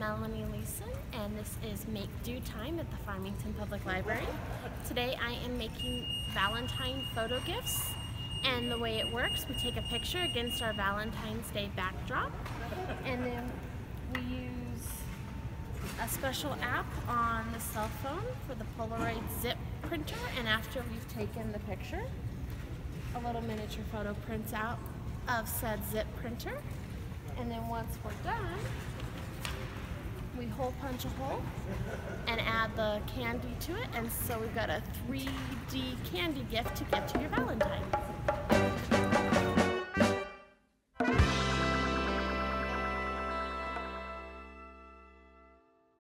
Melanie and Leeson, and this is Make.Do time at the Farmington Public Library. Today I am making Valentine photo gifts, and the way it works, we take a picture against our Valentine's Day backdrop, and then we use a special app on the cell phone for the Polaroid zip printer, and after we've taken the picture, a little miniature photo prints out of said zip printer. And then once we're done, we hole punch a hole and add the candy to it, and so we've got a 3D candy gift to give to your Valentine.